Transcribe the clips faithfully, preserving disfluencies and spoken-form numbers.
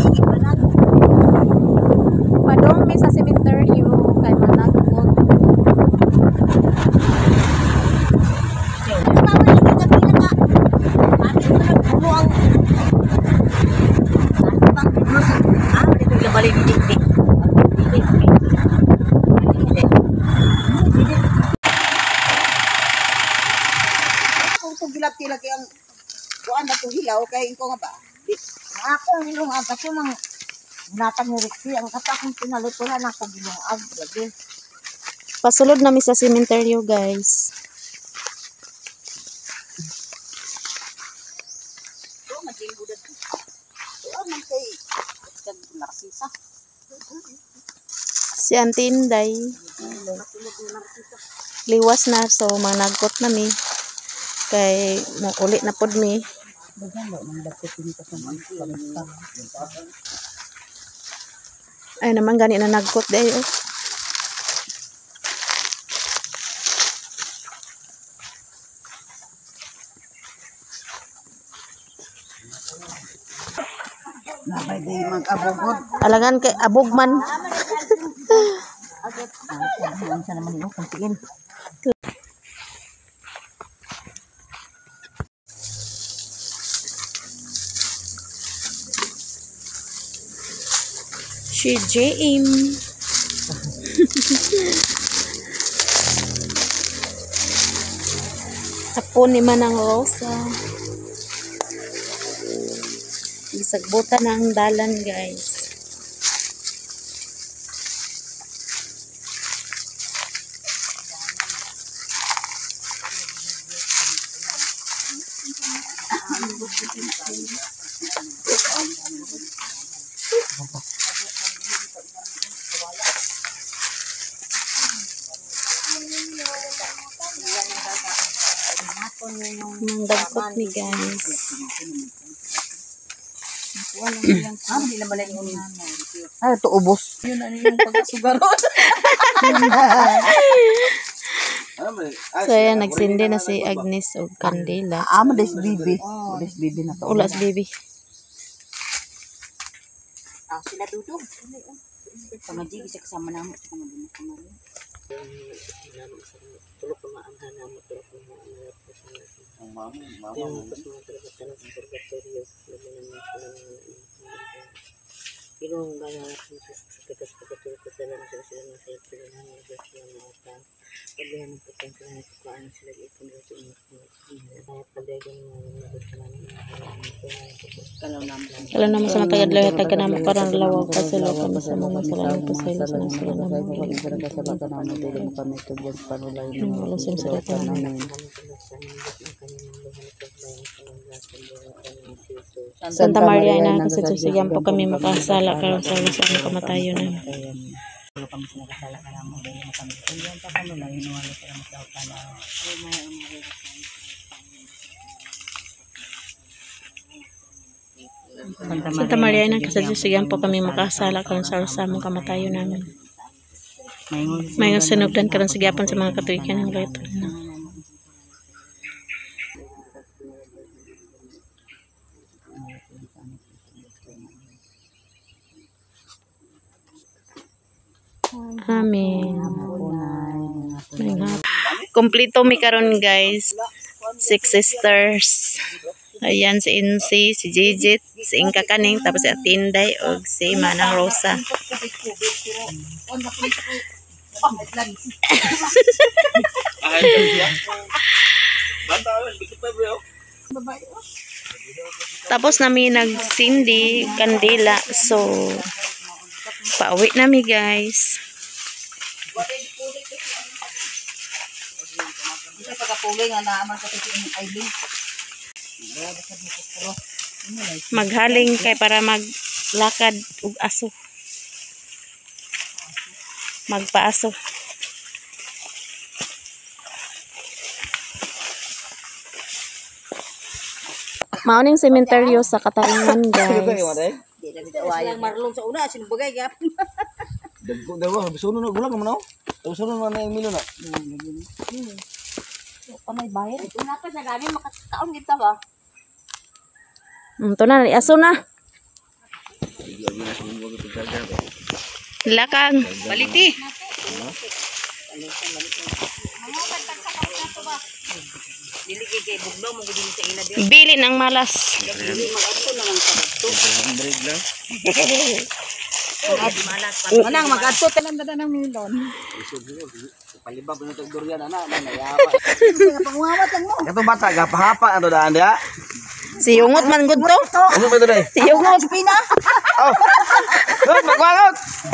Padong mi sa cemetery kay managkot. Tilak yang kuan na to hilaw kay ko nga ba ako nilong aga to mang natang niriksi ang katakong pinalituran ako bilong ag gabi Pasulod na mi sa cemetery guys. to magingudad to man kay kag narsisa Si Auntie Inday liwas na so managkot na mi. Kay mo uli na pod mi. Ay naman gani na nagkot day oh. napay day mag-abogod Alagan kay abog man. agad ang sa naman ino kuntiin Si James. Ako ni Manang Rosa. Isagbutan na ang dalan guys. Nandagkot ni guys. ah di na balay mo ah to ubos yun ano yung pagkasugaron So ayan, nagsindi na si Agnes o kandila. ah mo des bibi des bibi na to Ulas baby. ah sila dudog pamadi bisa kasama namo sa kamay kamay tulog pa maanghan namo tulog pa maanghan ang mamo mamo yung pas mga trabaho ng purgatorio laban ng Ilong gaya ng susukas pagkatulog ko sila na sila sila na sila sila na sila sila na ata pagbihan ng pagkanta na kukaan sila ipon dito yung kaya pagdagan ng mga kalaw naman Kala naman sa matagad lang taga naman parang lawag pa sila kami sa mga salamin pa sila sa mga sila naman. Wala sila sa data naman. Santa Maria ina kasi susigan po kami makasala karon sa sa among kamatayon na. kami sa nakasala ka naman dahil kami yung pa kami lang inuwala para magdaw ka na Santa Maria ina kasi susigan po kami makasala karon sa sa among kamatayon namin. May nga sinugdan karon sa gyapon sa mga katuigan ng leto na. Amen. Kompleto mi karon guys. Six sisters. Ayan si Insi, si Jijit, si Inka Kaning, tapos si Atinday, o si Manang Rosa. Tapos nami nagsindi kandila, so pauwi nami guys. Maghaling kay para maglakad ug aso. Magpaaso. Mauning sementeryo sa Kataringan guys. Yang marlong sa una sinubagay gap. Dagko daw, suno na gulang man oh. Suno man na Emilio na. Pa may bayad. Ito na pa sagani makataon kita ba? Mm, to na aso na. Lakang. Baliti. Dili kay kay bugnaw mo gid sa ila diyo. Bili ng malas. Dili mag-adto na lang sa adto. Hundred lang. Manang mag-adto tanan na ng milon. Palibab na tag durian ana, ana yapa. Pangawat lang mo. Kato bata gapahapa ano daan dia. Si Yungot man gud to. Ano ba ito dai? Si Yungot. Pina. Oh. Good, magwangot.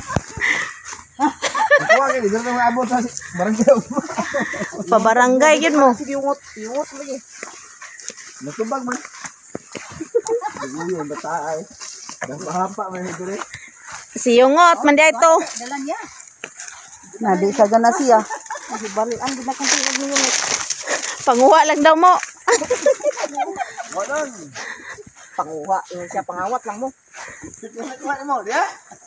Kuha ka, dito na abot sa barangay. Pabarangay yun mo. Sige ungot, ungot lagi. Natubag man. Hindi yung bata ay. Gapahapa man ito rin. Si Yungot man di ito. Dalan niya. Nadi sa gana siya. Kasi bali ang ginakang tingog ni ungot. Panguha lang daw mo. Walang. Panguha, yung siya pangawat lang mo. Kuha mo, dia.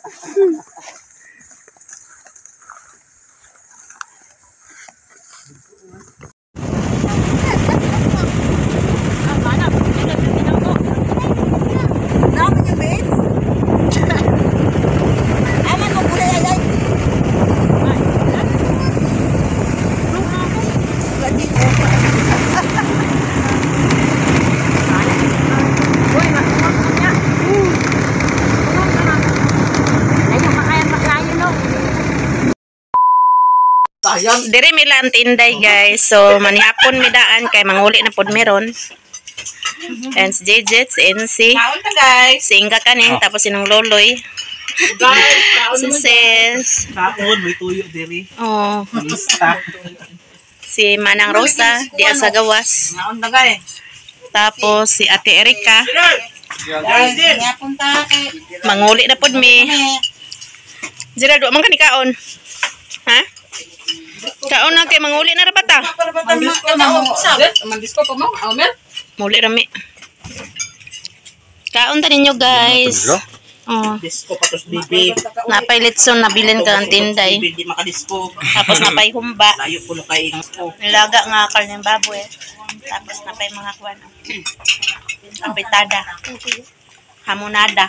Diri mila ang tinday guys. So manihapon mi daan kay manguli na pod meron. And si J J, si N C, si Inga kaning tapos sinong Loloy. Si Sis. Kaon, may tuyo diri. Oh, Lista. si Manang Rosa, di sa gawas. Naon na gay. Tapos si Ate Erika. Nga punta kay Manguli na pod mi. Gerald, wa man ka ni kaon. Ha? Kaon na kay manguli na ra bata. Mandisko na mo. Mandisko pa mo. Amer. Muli rami. Kaon ta ninyo guys. Oh, Disco patos bibi. napay litson nabilin ka ang tinday. Bibi di makadisco. Tapos napay humba. Layo pulo kay ang ko. Nilaga nga karne ng baboy. Tapos napay mga kuwan. Apitada. Hamonada.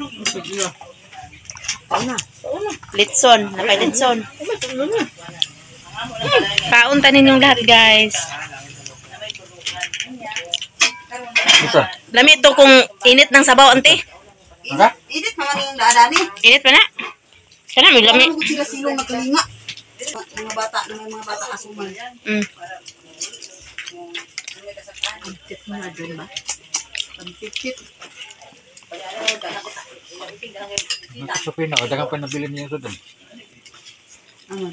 Litson. Napay litson. Kaon ta ninyong lahat guys. Lami to kung init ng sabaw ante. Init mga ning daadani. Init pa na. Kana may lami. Ano sila silong nakalinga. Mga bata, mga mga bata asuman. Mm. Pamtit mo na dun ba? Pamtit. Nakasupin na, dagang pa nabili niya ito doon. Ano?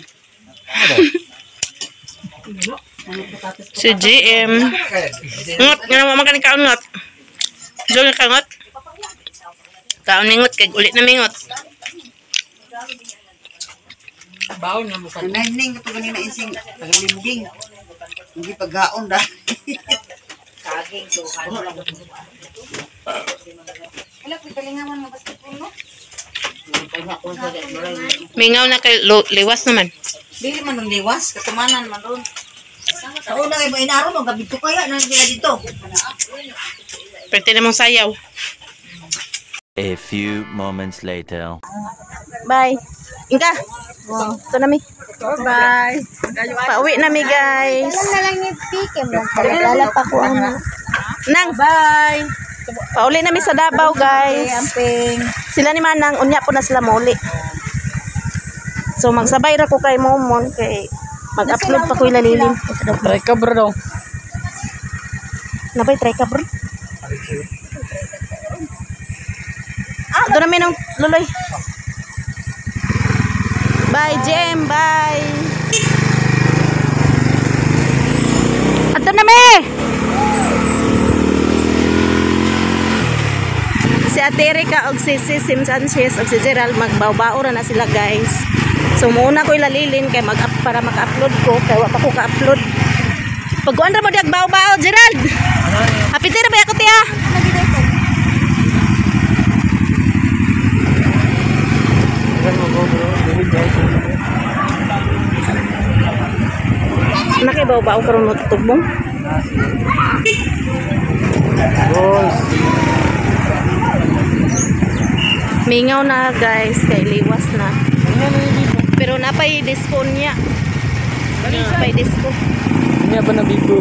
Si G M. Ngot, nga naman magaling kaon ngot. Diyon ka ngot. Kaon ningot, kay ulit na mingot. Baon na mo ka. Naning kapag ganina ising tagalimding. Hindi paggaon da. Kaging to. Wala ko galingaman mo basketball no? Mingaw na kay lo, liwas naman. Dili man ng liwas, katumanan man ron. Sa una kay mo inaro mo gabi to kaya nang gila dito. Pwede na mong sayaw. A few moments later. Bye. Inka. Wow. Ito na mi. Bye. Pauwi na mi guys. na lang ni Pikem lang. Kalala pa ko ang Nang. Bye. Pauli na mi sa Davao guys. Amping. Sila ni Manang, unya po na sila muli. So magsabay ra ko kay Momon kay mag-upload pa ko ilalilin. Try ka bro daw. Nabay try ka bro. Ah, doon namin ng luloy. Bye Jem, bye. Ato na me. Si Ate Erika og si si Sim Sanchez og si Gerald magbaw-bao ra na sila guys. So muna ko ilalilin kay mag para maka-upload ko kay wa pa ko ka-upload. Pag-uwan ra mo di agbaw-bao Gerald. Happy tira ba ako tiya? Nakibaw-bao karon mo tutog mo. Mingaw na guys, kay liwas na. Pero napay disco niya. Napay disco. Hindi ba na bibo?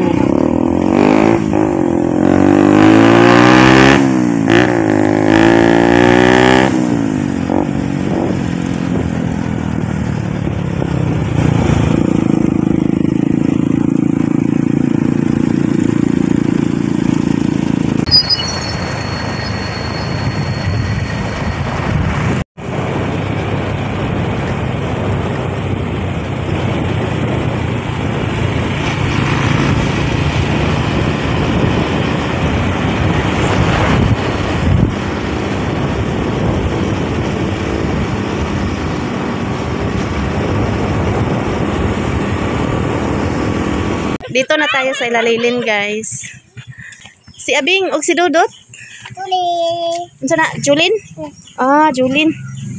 Dito na tayo sa Ilalilin guys. Si Abing og si Dudot. Uli. Unsa na? Julin? Ah, Julin.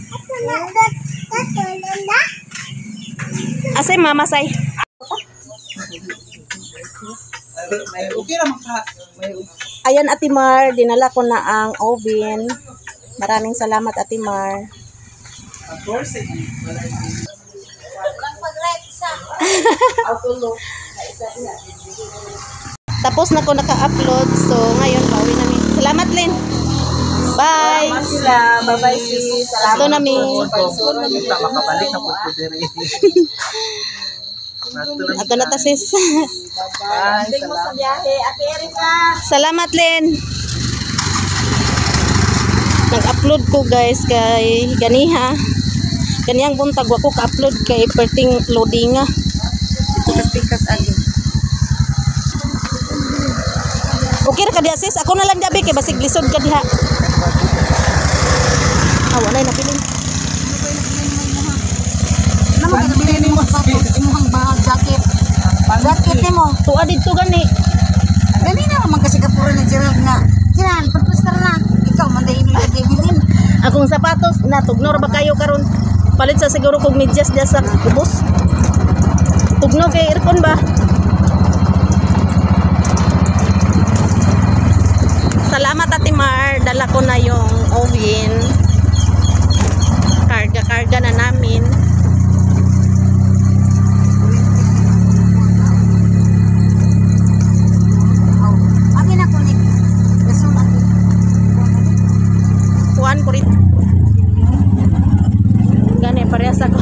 Asay mama say. Okay naman ka. Ayan Ate Mar, dinala ko na ang oven. Maraming salamat Ate Mar. Of course, eh. Tapos na ko naka-upload. So, ngayon, bawi namin. Salamat, Lynn. Bye. Sila, bye-bye sis. Ito namin. Kita makabalik na po po diri. Ito na ta, sis. Bye. Mo sa biyahe. Ate Erika. Salamat, Lynn. Nag-upload ko, guys, kay Ganiha. Ganiyang buntag, wako ka-upload kay perting loading nga. Pikas-pikas ali. Okay ra ka diha, sis. Ako na lang dabi kay basig lisod ka diha. Awa na napilin. Namo ka nabili ni mo sa imong bahag jacket. Jacket nimo. Tuwa dito gani. Gani na man kasi kapuro ni Gerald nga. Gerald, pagpastar na. Ikaw man dai ni bilin. Akong sapatos na tugnor ba kayo karon? Palit sa siguro kog medyas diha sa kubos. Tugno kay aircon ba? Salamat Ate Mar, dala ko na yung oven. Karga-karga na namin. Amin ako ni. Gasulat. Kuan ko rin. Gani, parehas ako.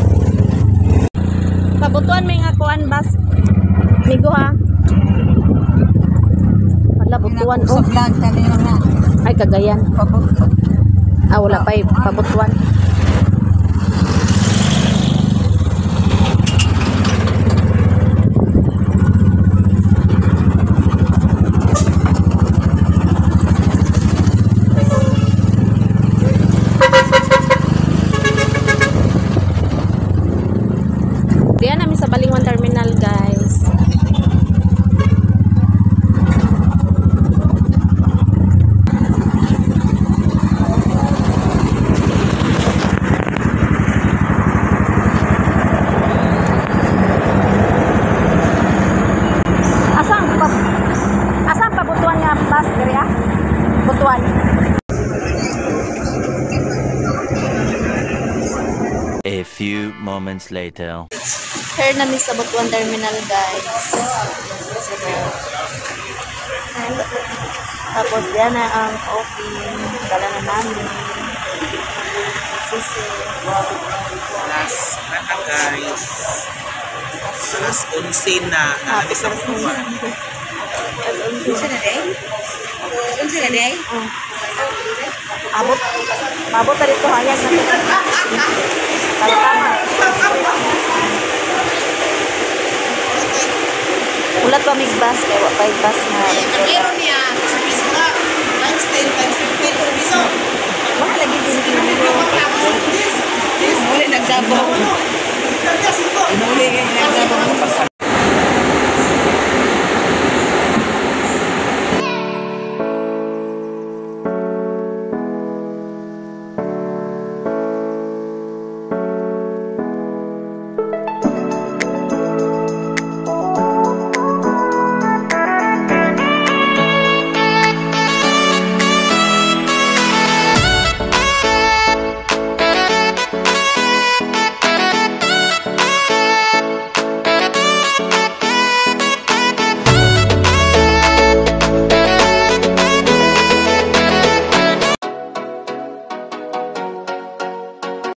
Pabutuan may nga kuan bas. Migo ha. Wala butuan Sa oh. vlog tani nga. Ay kagayan. Pabuto. Ah wala pa eh, pabutuan. Diyan namin sa Balingwan Terminal guys. Asang pa Asang pabutuan nga bus diri ah? Butuan. A few moments later. Here namin sa Butuan Terminal guys. Tapos diyan na ang open. Dala na namin. Sisi. Last na na guys. Last onsin na. Nalami sa buwan. Unsa na day? Unsa na day? Oh. Abot. Abot pa dito hayag na ito. Tama-tama. Ulat pa mig bus kaya wa pa bus na. Meron niya sa pista.